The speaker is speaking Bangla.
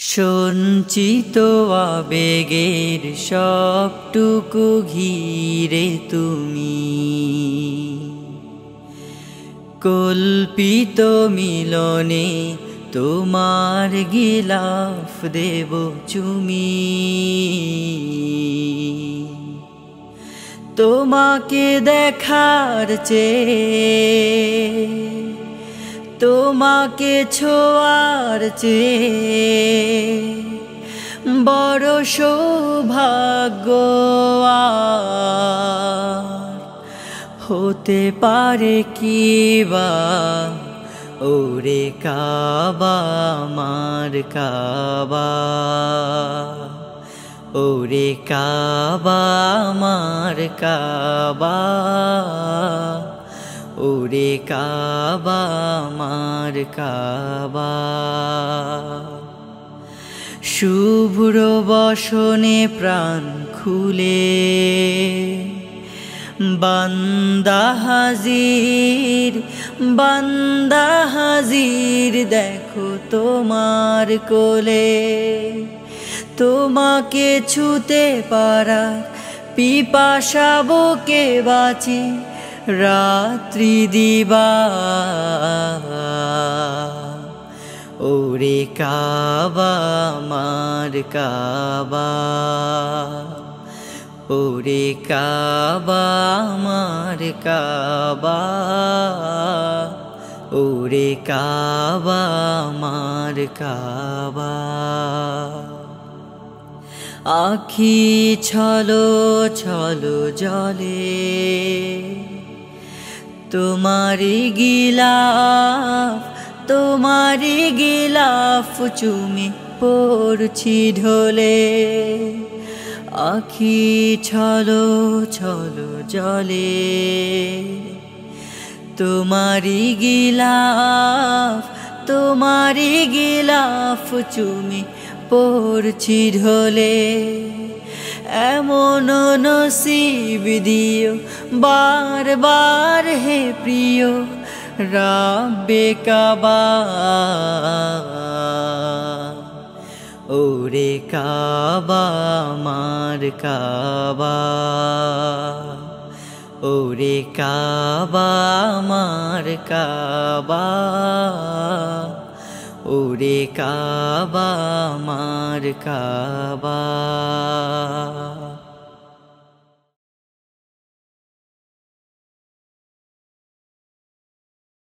সঞ্চিত আবেগের সবটুকু ঘিরে তুমি কল্পিত মিলনে তোমার গিলাফ দেব চুমি। তোমাকে দেখার চেয়ে তোমাকে ছোঁয়ার চেয়ে বড় সৌভাগ্য আর হতে পারে কি বা। ওরে কাবা আমার কাবা, ওরে কাবা আমার কাবা, ওরে কাবা আমার কাবা। শুভ্র বসনে প্রাণ খুলে বান্দা হাজির, বান্দা হাজির দেখো তোমার কোলে। তোমাকে ছুতে পারা পিপাসা বুকে বাঁচি রাত্রি দিবা। ওরে কাবা আমার কাবা, ওরে কাবা আমার কাবা, ওরে কাবা আমার কাবা। আখি ছলো ছলো জলে তোমারি গিলাফ, তোমারি গিলাফ চুমি পড়ছি ঢলে। আখি ছলো ছলো জলে তোমারি গিলাফ, তোমারি গিলাফ চুমি পড়ছি ঢলে। এমন নসিব দিও বার বার হে প্রিয় রাব্বে কাবা। ওরে কাবা আমার কাবা, ওরে কাবা আমার কাবা, ওরে কাবা আমার কাবা।